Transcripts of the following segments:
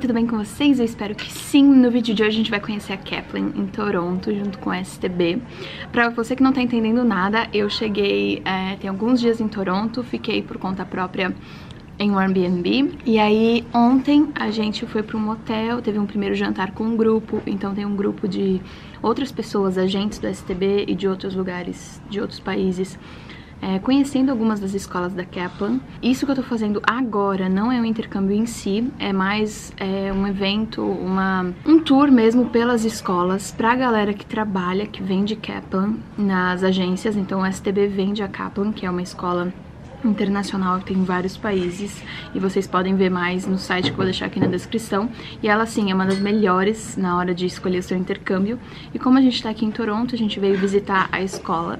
tudo bem com vocês? Eu espero que sim. No vídeo de hoje a gente vai conhecer a Kaplan em Toronto, junto com a STB. Pra você que não tá entendendo nada, eu cheguei tem alguns dias em Toronto, fiquei por conta própria em um Airbnb. E aí ontem a gente foi para um motel, teve um primeiro jantar com um grupo, então tem um grupo de outras pessoas, agentes do STB e de outros lugares, de outros países, conhecendo algumas das escolas da Kaplan. Isso que eu tô fazendo agora não é um intercâmbio em si, é mais um evento, um tour mesmo pelas escolas pra galera que trabalha, que vende Kaplan nas agências. Então o STB vende a Kaplan, que é uma escola internacional que tem em vários países, e vocês podem ver mais no site que eu vou deixar aqui na descrição. E ela sim é uma das melhores na hora de escolher o seu intercâmbio. E como a gente tá aqui em Toronto, a gente veio visitar a escola.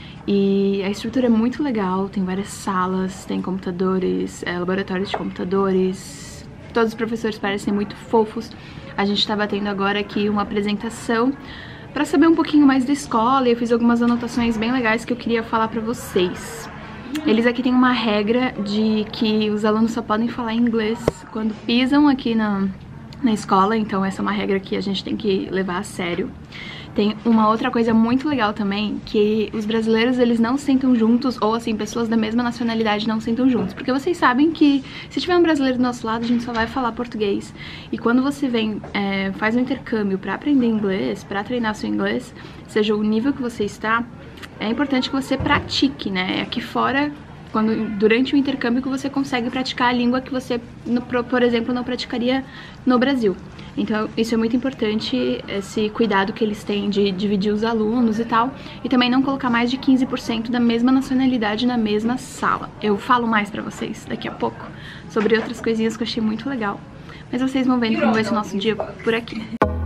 E a estrutura é muito legal, tem várias salas, tem computadores, laboratórios de computadores, todos os professores parecem muito fofos. A gente estava tendo agora aqui uma apresentação para saber um pouquinho mais da escola, e eu fiz algumas anotações bem legais que eu queria falar para vocês. Eles aqui têm uma regra de que os alunos só podem falar inglês quando pisam aqui na escola, então essa é uma regra que a gente tem que levar a sério. Tem uma outra coisa muito legal também, que os brasileiros, eles não sentam juntos, ou assim, pessoas da mesma nacionalidade não sentam juntos. Porque vocês sabem que se tiver um brasileiro do nosso lado, a gente só vai falar português. E quando você vem, faz um intercâmbio pra aprender inglês, pra treinar seu inglês, seja o nível que você está, é importante que você pratique, né? Aqui fora, durante o intercâmbio, que você consegue praticar a língua que você, por exemplo, não praticaria no Brasil. Então isso é muito importante, esse cuidado que eles têm de dividir os alunos e tal, e também não colocar mais de 15% da mesma nacionalidade na mesma sala. Eu falo mais pra vocês daqui a pouco sobre outras coisinhas que eu achei muito legal, mas vocês vão vendo como vai ser o nosso dia por aqui.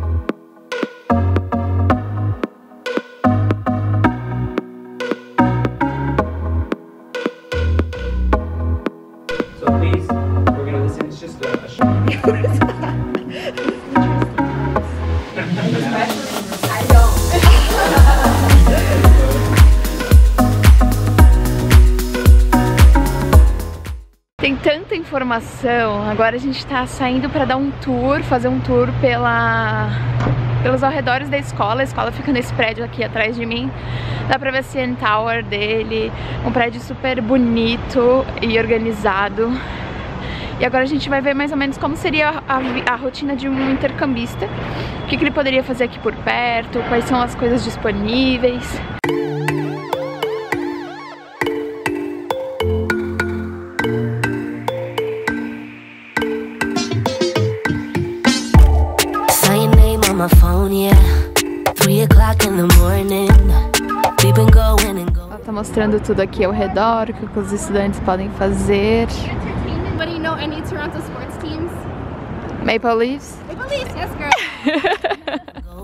Tem tanta informação, agora a gente tá saindo pra dar um tour, fazer um tour pelos arredores da escola. A escola fica nesse prédio aqui atrás de mim, dá pra ver a CN Tower dele, um prédio super bonito e organizado. E agora a gente vai ver mais ou menos como seria a rotina de um intercambista, o que ele poderia fazer aqui por perto, quais são as coisas disponíveis. Ela tá mostrando tudo aqui ao redor, o que os estudantes podem fazer. But you know any Toronto sports teams? Maple Leafs? Maple Leafs, yes girl.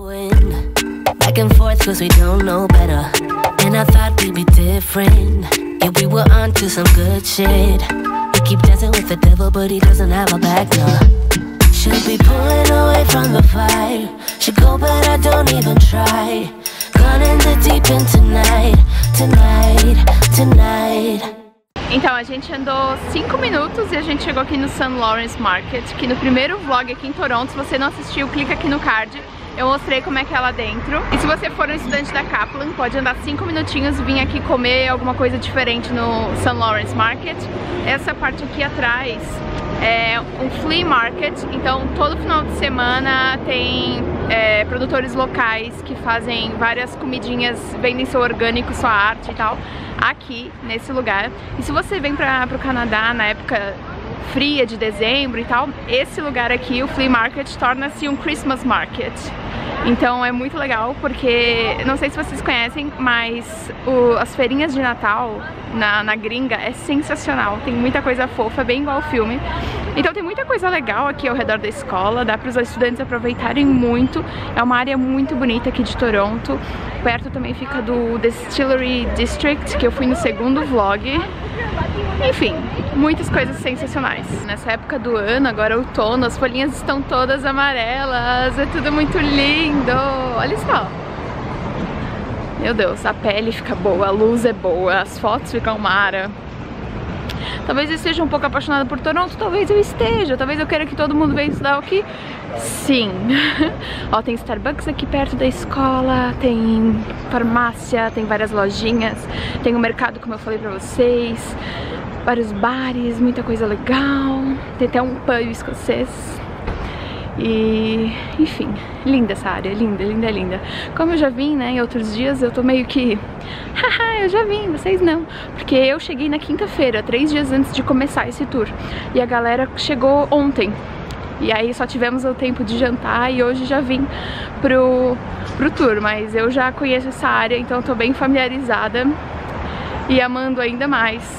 Going back and forth cause we don't know better. And I thought we'd be different. Yeah, we were on to some good shit. We keep dancing with the devil but he doesn't have a back, no. Should be pulling away from the fire. Should go but I don't even try. Gone in the deep end tonight, tonight, tonight. Então, a gente andou 5 minutos e a gente chegou aqui no St. Lawrence Market, que no primeiro vlog aqui em Toronto, se você não assistiu, clica aqui no card, eu mostrei como é que é lá dentro. E se você for um estudante da Kaplan, pode andar 5 minutinhos e vir aqui comer alguma coisa diferente no St. Lawrence Market. Essa parte aqui atrás é um flea market, então todo final de semana tem produtores locais que fazem várias comidinhas, vendem seu orgânico, sua arte e tal, aqui nesse lugar. E se você vem pro Canadá na época fria de dezembro e tal, esse lugar aqui, o flea market, torna-se um Christmas market. Então é muito legal porque, não sei se vocês conhecem, mas as feirinhas de Natal na gringa é sensacional. Tem muita coisa fofa, bem igual ao filme. Então tem muita coisa legal aqui ao redor da escola, dá para os estudantes aproveitarem muito. É uma área muito bonita aqui de Toronto. Perto também fica do Distillery District, que eu fui no segundo vlog. Enfim, muitas coisas sensacionais. Nessa época do ano, agora outono, as folhinhas estão todas amarelas, é tudo muito lindo. Olha só. Meu Deus, a pele fica boa, a luz é boa, as fotos ficam mara. Talvez eu esteja um pouco apaixonada por Toronto, talvez eu esteja, talvez eu queira que todo mundo venha estudar aqui. Sim. Ó, tem Starbucks aqui perto da escola, tem farmácia, tem várias lojinhas, tem o mercado, como eu falei pra vocês, vários bares, muita coisa legal, tem até um pub escocês. E, enfim, linda essa área, linda, linda, linda. Como eu já vim, né, em outros dias, eu tô meio que... Haha, eu já vim, vocês não. Porque eu cheguei na quinta-feira, 3 dias antes de começar esse tour. E a galera chegou ontem. E aí só tivemos o tempo de jantar e hoje já vim pro tour. Mas eu já conheço essa área, então tô bem familiarizada e amando ainda mais.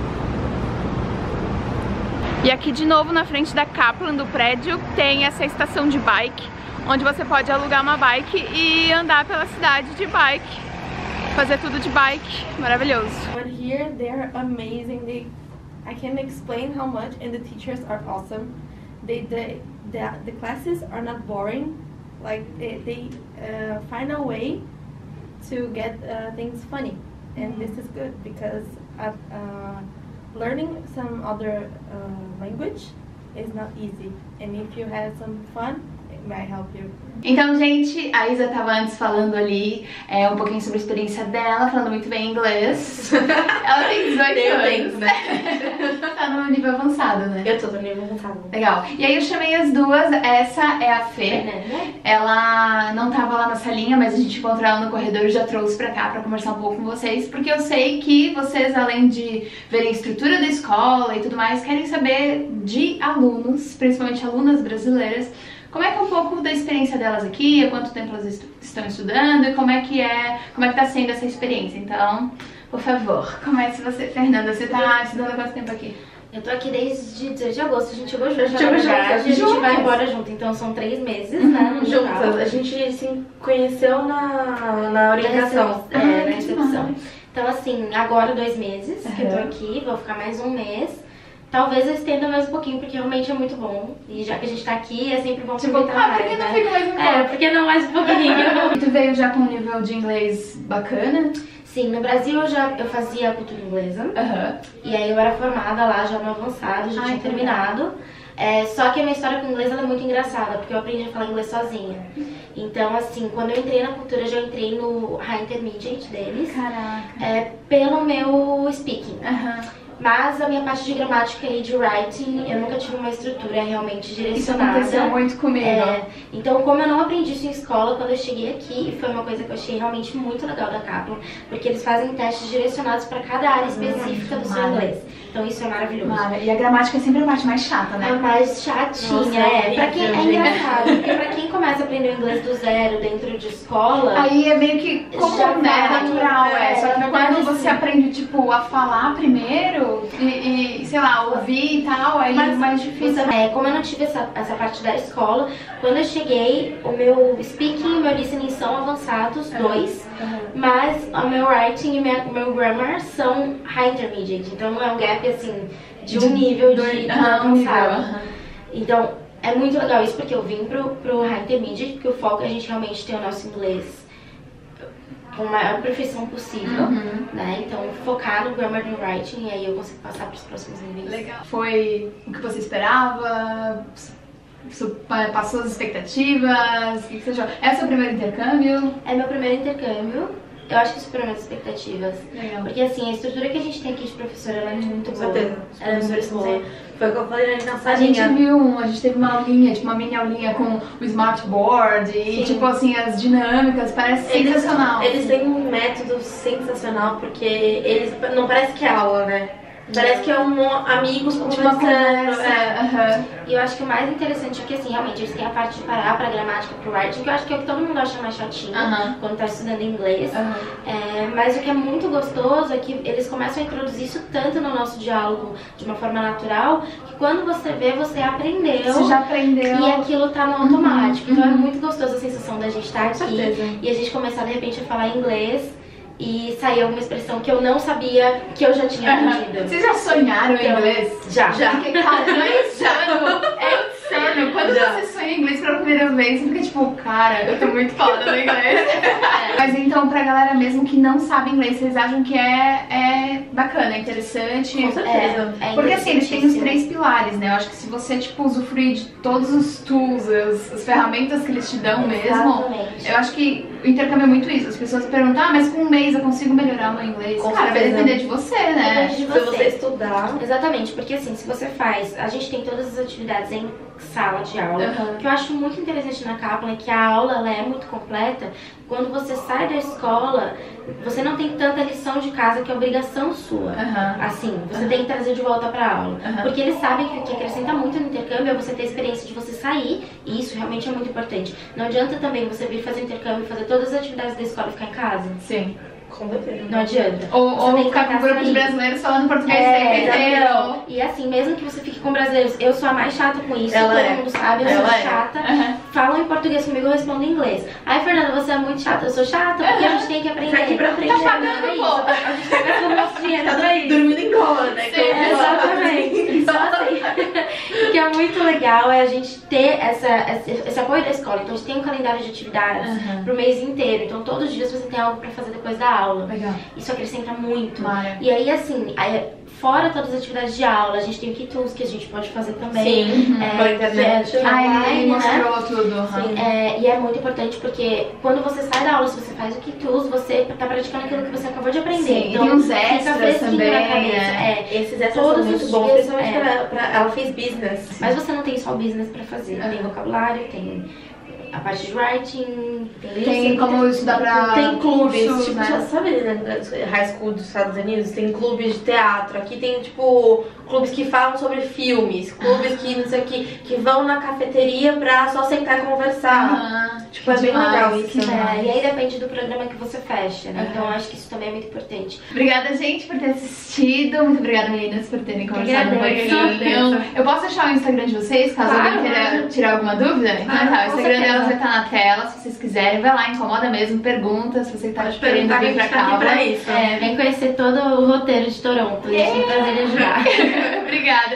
E aqui de novo na frente da Kaplan, do prédio, tem essa estação de bike, onde você pode alugar uma bike e andar pela cidade de bike, fazer tudo de bike, maravilhoso. But here they're amazing. I can't explain how much, and the teachers are awesome. The classes are not boring. Like they find a way to get things funny, and this is good because learning some other language is not easy, and if you have some fun, it might help you. Então, gente, a Isa tava antes falando ali um pouquinho sobre a experiência dela, falando muito bem inglês. Ela tem 18 anos, né? Tá no nível avançado, né? Eu tô no nível avançado. Legal. E aí eu chamei as duas, essa é a Fê. Ela não tava lá na salinha, mas a gente encontrou ela no corredor e já trouxe pra cá pra conversar um pouco com vocês, porque eu sei que vocês, além de verem a estrutura da escola e tudo mais, querem saber de alunos, principalmente alunas brasileiras, como é que é um pouco da experiência delas aqui, há quanto tempo elas estão estudando e como é que tá sendo essa experiência. Então, por favor, comece você, Fernanda. Você tá estudando há quanto tempo aqui? Eu tô aqui desde 18 de agosto, a gente chegou junto, na verdade, a gente vai embora junto, então são 3 meses, né, juntas. A gente se conheceu na orientação, na recepção. Então assim, agora 2 meses que eu tô aqui, vou ficar mais 1 mês. Talvez eu estenda mais um pouquinho, porque realmente é muito bom. E já que a gente tá aqui, é sempre bom aproveitar mais, porque não fica mais um pouco? Porque não mais um pouquinho. E tu veio já com um nível de inglês bacana? Sim, no Brasil eu fazia cultura inglesa. E aí eu era formada lá já no avançado, já tinha terminado. Só que a minha história com inglês ela é muito engraçada, porque eu aprendi a falar inglês sozinha. Então, assim, quando eu entrei na cultura, eu já entrei no High Intermediate deles. Caraca. Pelo meu speaking. Mas a minha parte de gramática e de writing, eu nunca tive uma estrutura realmente direcionada. Isso aconteceu muito comigo. Então, como eu não aprendi isso em escola, quando eu cheguei aqui, foi uma coisa que eu achei realmente muito legal da Kaplan, porque eles fazem testes direcionados para cada área específica do seu inglês. Então isso é maravilhoso. E a gramática é sempre a parte mais chata, né? A mais chatinha, Nossa, pra quem é engraçado, porque pra quem começa a aprender o inglês do zero dentro de escola... Aí é meio que comum, né? Natural, Só que quando você aprende, tipo, a falar primeiro e sei lá, ouvir e tal, aí é mais difícil. Como eu não tive essa parte da escola, quando eu cheguei, o meu speaking e o meu listening são avançados, 2. Mas o meu writing e o meu grammar são high intermediate, então não é um gap assim de um nível de avançado. Então é muito legal isso, porque eu vim pro high intermediate, porque o foco é a gente realmente ter o nosso inglês com a maior perfeição possível, né? Então focar no grammar e no writing, e aí eu consigo passar para os próximos níveis. Legal. Foi o que você esperava? Passou as expectativas? O que você achou? É o seu primeiro intercâmbio? É meu primeiro intercâmbio. Eu acho que superou minhas expectativas. Legal. Porque assim, a estrutura que a gente tem aqui de professora ela é muito boa. Ela é muito boa. Foi o que eu falei na A gente viu, a gente teve uma aulinha, tipo uma mini aulinha com o smartboard e tipo assim, as dinâmicas, parece sensacional. Eles têm um método sensacional, porque eles não parece que é aula, né? Parece que é amigos conversando. E eu acho que o mais interessante é que assim, realmente eles têm a parte de parar pra gramática, pro writing, que eu acho que é o que todo mundo acha mais chatinho quando tá estudando inglês. Mas o que é muito gostoso é que eles começam a introduzir isso tanto no nosso diálogo de uma forma natural, que quando você vê, você aprendeu. Você já aprendeu. E aquilo tá no automático. Então é muito gostoso a sensação da gente estar aqui e a gente começar de repente a falar inglês e sair alguma expressão que eu não sabia que eu já tinha aprendido. Vocês já sonharam em inglês? Já. Porque, cara, é insano. retorno. Quando você sonha em inglês pela primeira vez, você fica tipo, cara, eu tô muito foda no inglês. Mas então, pra galera mesmo que não sabe inglês, vocês acham que é bacana, é interessante? Com certeza. Porque assim, eles têm os 3 pilares, né? Eu acho que se você, tipo, usufruir de todos os tools, as ferramentas que eles te dão mesmo, eu acho que o intercâmbio é muito isso. As pessoas perguntam, mas com um mês eu consigo melhorar o meu inglês? Cara, vai depender de você, né? Depende de Se você estudar. Exatamente, porque assim, se você faz, a gente tem todas as atividades em sala de aula. O que eu acho muito interessante na Kaplan é que a aula ela é muito completa. Quando você sai da escola, você não tem tanta lição de casa que é obrigação sua. Assim, você tem que trazer de volta pra aula. Porque eles sabem que o que acrescenta muito no intercâmbio é você ter a experiência de você sair, e isso realmente é muito importante. Não adianta também você vir fazer intercâmbio, fazer todas as atividades da escola e ficar em casa. Sim. Com certeza. Não adianta. Ou ficar com um grupo de brasileiros falando português o tempo inteiro. E assim, mesmo que você fique com brasileiros, eu sou a mais chata com isso, Ela todo mundo sabe, eu sou chata. Falam em português comigo, eu respondo em inglês. Ai, Fernanda, você é muito chata, eu sou chata, porque a gente tem que aprender. Aqui pra frente, tá pagando, pô. A gente tá gastando nosso dinheiro, tá pra isso. dormindo em cola, né? Sim, exatamente. Só assim. O que é muito legal é a gente ter esse apoio da escola. Então a gente tem um calendário de atividades pro mês inteiro. Então todos os dias você tem algo pra fazer depois da aula. Legal. Isso acrescenta muito. Mara. E aí, assim, fora todas as atividades de aula, a gente tem o Key-Tools que a gente pode fazer também. Sim, pela internet. Ele mostrou tudo. Sim, e é muito importante porque quando você sai da aula, se você faz o Key-Tools, você tá praticando aquilo que você acabou de aprender. Sim, então, tem uns fica extras fresquinho também, na cabeça. Esses extras Todos são muito os bons, dias, principalmente pra ela fez business. Mas você não tem só business pra fazer. Tem vocabulário, tem a parte de writing, tem como estudar pra tem clubes, cursos, tipo, né? sabe, né, high school dos Estados Unidos, tem clubes de teatro, aqui tem, tipo, clubes que falam sobre filmes, clubes que, não sei o que vão na cafeteria pra só sentar e conversar. Tipo, é bem legal isso. E aí depende do programa que você fecha, né? Então eu acho que isso também é muito importante. Obrigada, gente, por ter assistido. Muito obrigada, meninas, por terem conversado um pouquinho. Eu posso deixar o Instagram de vocês, caso alguém queira tirar alguma dúvida? Então tá, o Instagram delas vai estar na tela, se vocês quiserem. Vai lá, incomoda mesmo, pergunta se você tá querendo vir pra cá. Vem conhecer todo o roteiro de Toronto. E é um prazer ajudar. Obrigada.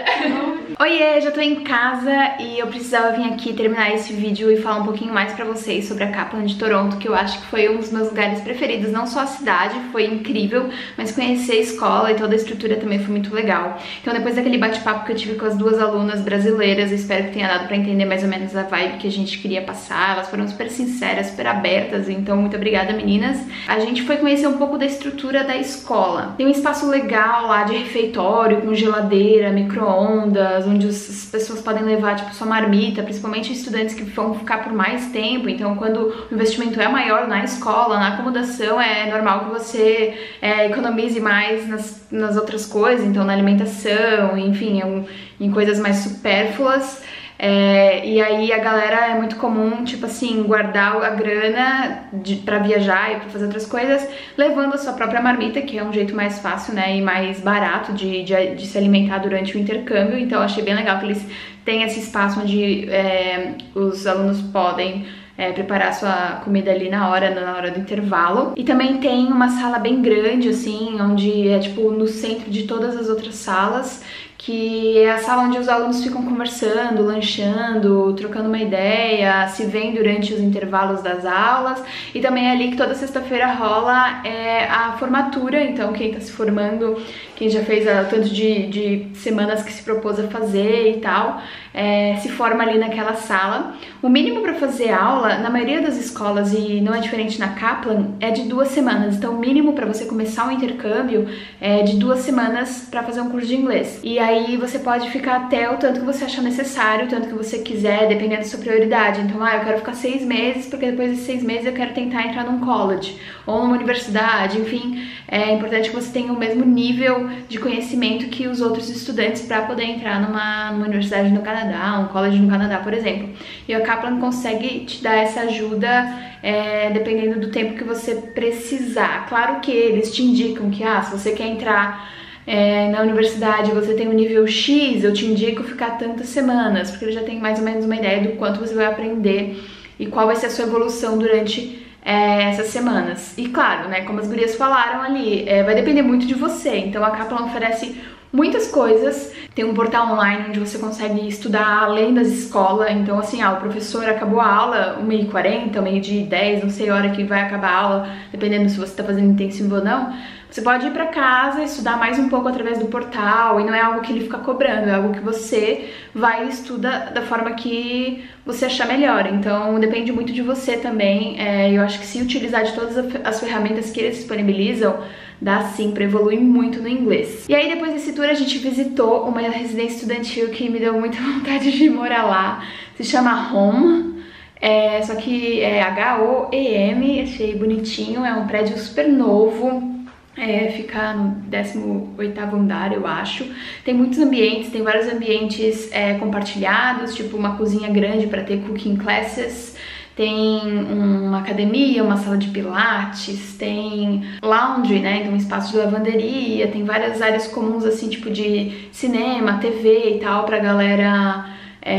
Oiê, já tô em casa e eu precisava vir aqui terminar esse vídeo e falar um pouquinho mais pra vocês sobre a Kaplan de Toronto, que eu acho que foi um dos meus lugares preferidos. Não só a cidade, foi incrível, mas conhecer a escola e toda a estrutura também foi muito legal. Então depois daquele bate-papo que eu tive com as 2 alunas brasileiras, eu espero que tenha dado pra entender mais ou menos a vibe que a gente queria passar. Elas foram super sinceras, super abertas, então muito obrigada, meninas. A gente foi conhecer um pouco da estrutura da escola. Tem um espaço legal lá de refeitório, com geladeira, micro-ondas, onde as pessoas podem levar, tipo, sua marmita, principalmente estudantes que vão ficar por mais tempo. Então, quando o investimento é maior na escola, na acomodação, é normal que você economize mais nas outras coisas, então na alimentação, enfim, em coisas mais supérfluas. E aí a galera é muito comum, tipo assim, guardar a grana pra viajar e pra fazer outras coisas, levando a sua própria marmita, que é um jeito mais fácil, né, e mais barato de se alimentar durante o intercâmbio. Então eu achei bem legal que eles têm esse espaço onde os alunos podem preparar sua comida ali na hora do intervalo. E também tem uma sala bem grande, assim, onde é tipo no centro de todas as outras salas, que é a sala onde os alunos ficam conversando, lanchando, trocando uma ideia, se veem durante os intervalos das aulas. E também é ali que toda sexta-feira rola a formatura. Então quem tá se formando, quem já fez o tanto de semanas que se propôs a fazer e tal, se forma ali naquela sala. O mínimo para fazer aula, na maioria das escolas, e não é diferente na Kaplan, é de 2 semanas. Então o mínimo para você começar um intercâmbio é de 2 semanas para fazer um curso de inglês. E aí você pode ficar até o tanto que você achar necessário, o tanto que você quiser, dependendo da sua prioridade. Então, eu quero ficar 6 meses, porque depois desses 6 meses eu quero tentar entrar num college ou numa universidade, enfim. É importante que você tenha o mesmo nível de conhecimento que os outros estudantes para poder entrar numa universidade no Canadá, um college no Canadá, por exemplo. E a Kaplan consegue te dar essa ajuda dependendo do tempo que você precisar. Claro que eles te indicam que, se você quer entrar na universidade, você tem um nível X, eu te indico ficar tantas semanas, porque ele já tem mais ou menos uma ideia do quanto você vai aprender e qual vai ser a sua evolução durante essas semanas. E claro, né, como as gurias falaram ali, vai depender muito de você. Então a Kaplan oferece muitas coisas, tem um portal online onde você consegue estudar além das escolas, então assim, o professor acabou a aula 1h40, 1h10, não sei a hora que vai acabar a aula, dependendo se você tá fazendo intensivo ou não, você pode ir pra casa, estudar mais um pouco através do portal, e não é algo que ele fica cobrando, é algo que você vai e estuda da forma que você achar melhor. Então depende muito de você também. Eu acho que se utilizar de todas as ferramentas que eles disponibilizam, dá sim pra evoluir muito no inglês. E aí depois desse tour a gente visitou uma residência estudantil que me deu muita vontade de morar lá, se chama Home. Só que é H-O-E-M, achei bonitinho, é um prédio super novo. Fica no 18º andar, eu acho. Tem muitos ambientes, tem vários ambientes compartilhados, tipo uma cozinha grande para ter cooking classes, tem uma academia, uma sala de pilates, tem lounge, né, então um espaço de lavanderia, tem várias áreas comuns assim, tipo de cinema, TV e tal, pra galera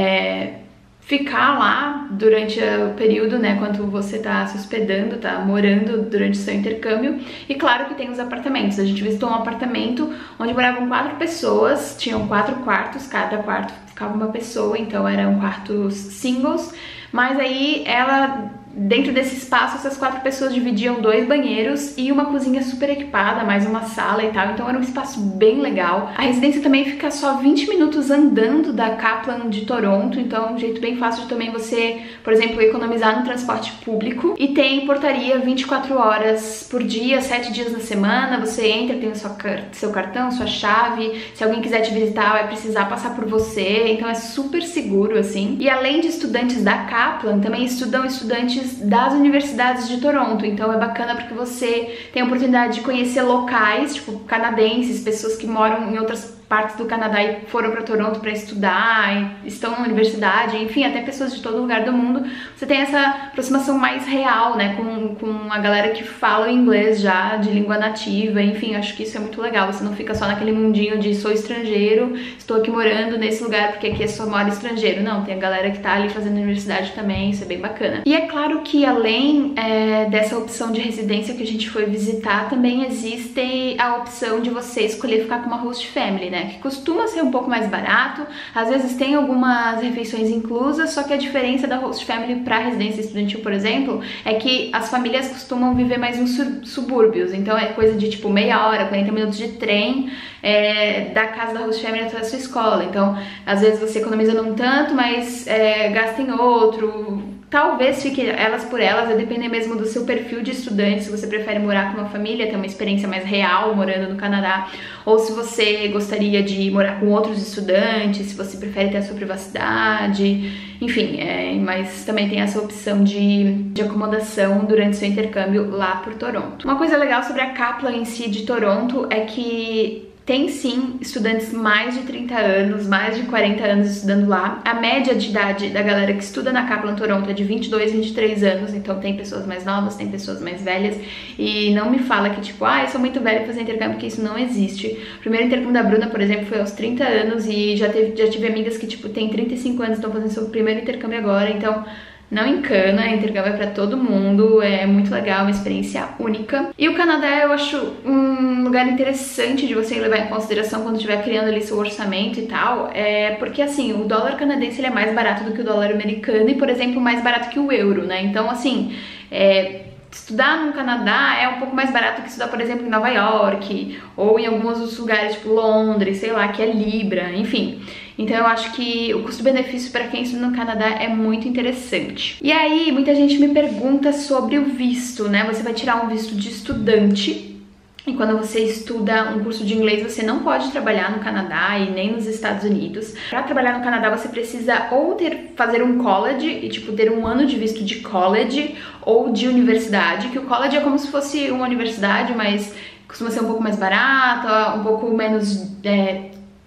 ficar lá durante o período, né, quando você tá se hospedando, tá morando durante o seu intercâmbio. E claro que tem os apartamentos. A gente visitou um apartamento onde moravam 4 pessoas, tinham 4 quartos, cada quarto ficava uma pessoa, então eram quartos singles, mas aí dentro desse espaço, essas 4 pessoas dividiam 2 banheiros e uma cozinha super equipada, mais uma sala e tal, então era um espaço bem legal. A residência também fica só 20 minutos andando da Kaplan de Toronto, então é um jeito bem fácil de também você, por exemplo, economizar no transporte público. E tem portaria 24 horas por dia, 7 dias na semana, você entra, tem o seu cartão, sua chave, se alguém quiser te visitar vai precisar passar por você, então é super seguro assim. E além de estudantes da Kaplan, também estudam estudantes das universidades de Toronto, então é bacana porque você tem a oportunidade de conhecer locais, tipo canadenses, pessoas que moram em outras partes do Canadá e foram para Toronto para estudar, e estão na universidade, enfim, até pessoas de todo lugar do mundo. Você tem essa aproximação mais real, né, com a galera que fala inglês já, de língua nativa, enfim, acho que isso é muito legal. Você não fica só naquele mundinho de sou estrangeiro, estou aqui morando nesse lugar porque aqui é só mora estrangeiro. Não, tem a galera que tá ali fazendo universidade também, isso é bem bacana. E é claro que além dessa opção de residência que a gente foi visitar, também existe a opção de você escolher ficar com uma host family, né, que costuma ser um pouco mais barato, às vezes tem algumas refeições inclusas, só que a diferença da host family para residência estudantil, por exemplo, é que as famílias costumam viver mais nos subúrbios, então é coisa de tipo meia hora, 40 minutos de trem da casa da host family até a sua escola, então às vezes você economiza num tanto, mas gasta em outro. Talvez fique elas por elas, vai depender mesmo do seu perfil de estudante, se você prefere morar com uma família, ter uma experiência mais real morando no Canadá, ou se você gostaria de morar com outros estudantes, se você prefere ter a sua privacidade, enfim, mas também tem essa opção de acomodação durante o seu intercâmbio lá por Toronto. Uma coisa legal sobre a Kaplan em si de Toronto é que tem sim estudantes mais de 30 anos, mais de 40 anos estudando lá. A média de idade da galera que estuda na Kaplan Toronto é de 22, 23 anos, então tem pessoas mais novas, tem pessoas mais velhas. E não me fala que tipo, eu sou muito velha pra fazer intercâmbio, porque isso não existe. O primeiro intercâmbio da Bruna, por exemplo, foi aos 30 anos e já tive amigas que tipo tem 35 anos, estão fazendo seu primeiro intercâmbio agora, então não encana, intercâmbio é pra todo mundo, é muito legal, uma experiência única. E o Canadá eu acho um lugar interessante de você levar em consideração quando estiver criando ali seu orçamento e tal, porque assim, o dólar canadense ele é mais barato do que o dólar americano e, por exemplo, mais barato que o euro, né? Então, assim, estudar no Canadá é um pouco mais barato que estudar, por exemplo, em Nova York ou em alguns outros lugares, tipo Londres, sei lá, que é Libra, enfim. Então eu acho que o custo-benefício para quem estuda no Canadá é muito interessante. E aí, muita gente me pergunta sobre o visto, né? Você vai tirar um visto de estudante. E quando você estuda um curso de inglês, você não pode trabalhar no Canadá e nem nos Estados Unidos. Para trabalhar no Canadá, você precisa ou fazer um college e tipo ter um ano de visto de college ou de universidade, que o college é como se fosse uma universidade, mas costuma ser um pouco mais barata, um pouco menos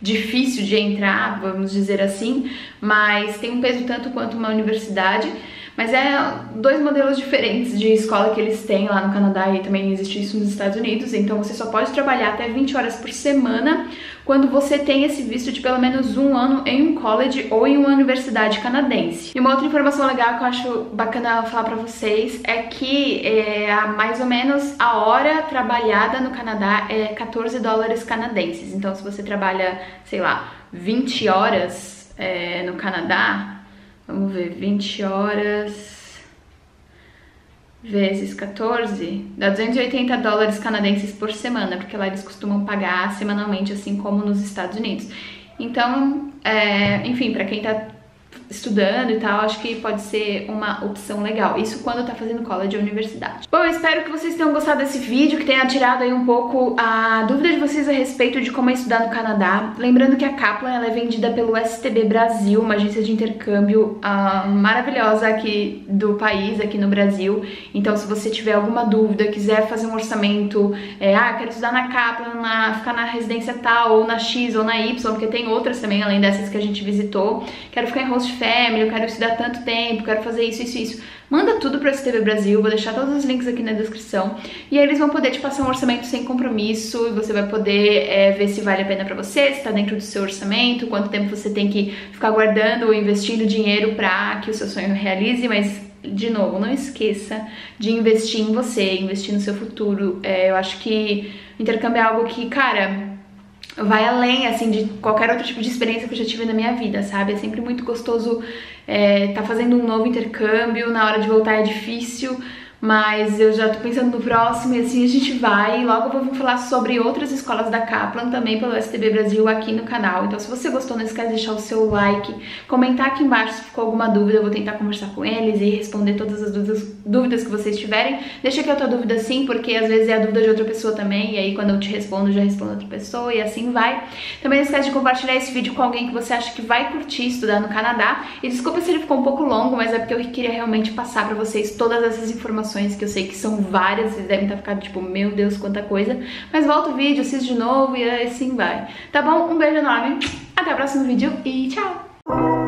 difícil de entrar, vamos dizer assim, mas tem um peso tanto quanto uma universidade. Mas é 2 modelos diferentes de escola que eles têm lá no Canadá e também existe isso nos Estados Unidos. Então você só pode trabalhar até 20 horas por semana quando você tem esse visto de pelo menos 1 ano em um college ou em uma universidade canadense. E uma outra informação legal que eu acho bacana falar pra vocês é que mais ou menos a hora trabalhada no Canadá é 14 dólares canadenses. Então se você trabalha, sei lá, 20 horas no Canadá, vamos ver, 20 horas vezes 14, dá 280 dólares canadenses por semana, porque lá eles costumam pagar semanalmente, assim como nos Estados Unidos. Então, enfim, pra quem tá estudando e tal, acho que pode ser uma opção legal. Isso quando tá fazendo college ou universidade. Bom, eu espero que vocês tenham gostado desse vídeo, que tenha tirado aí um pouco a dúvida de vocês a respeito de como é estudar no Canadá. Lembrando que a Kaplan, ela é vendida pelo STB Brasil, uma agência de intercâmbio maravilhosa aqui do país, aqui no Brasil. Então, se você tiver alguma dúvida, quiser fazer um orçamento, quero estudar na Kaplan, ficar na residência tal, ou na X, ou na Y, porque tem outras também, além dessas que a gente visitou. Quero ficar em host family, eu quero estudar tanto tempo, quero fazer isso. Manda tudo pro STB Brasil, vou deixar todos os links aqui na descrição. E aí eles vão poder te passar um orçamento sem compromisso, e você vai poder ver se vale a pena pra você, se tá dentro do seu orçamento, quanto tempo você tem que ficar guardando ou investindo dinheiro pra que o seu sonho realize, mas de novo, não esqueça de investir em você, investir no seu futuro. Eu acho que intercâmbio é algo que, cara, vai além, assim, de qualquer outro tipo de experiência que eu já tive na minha vida, sabe? É sempre muito gostoso tá fazendo um novo intercâmbio, na hora de voltar é difícil, mas eu já tô pensando no próximo e assim a gente vai. E logo eu vou falar sobre outras escolas da Kaplan também pelo STB Brasil aqui no canal. Então se você gostou, não esquece de deixar o seu like, comentar aqui embaixo se ficou alguma dúvida, eu vou tentar conversar com eles e responder todas as dúvidas que vocês tiverem. Deixa aqui a tua dúvida sim, porque às vezes é a dúvida de outra pessoa também, e aí quando eu te respondo, eu já respondo outra pessoa e assim vai. Também não esquece de compartilhar esse vídeo com alguém que você acha que vai curtir estudar no Canadá. E desculpa se ele ficou um pouco longo, mas é porque eu queria realmente passar pra vocês todas essas informações que eu sei que são várias, vocês devem estar ficando tipo, meu Deus, quanta coisa. Mas volta o vídeo, assiste de novo e assim vai. Tá bom? Um beijo enorme, até o próximo vídeo e tchau!